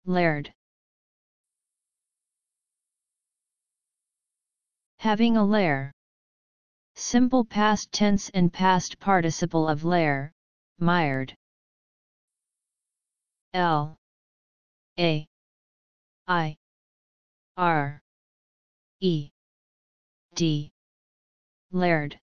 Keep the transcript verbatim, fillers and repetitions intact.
laired. Having a lair. Simple past tense and past participle of lair, mired. L A I R E D, laired.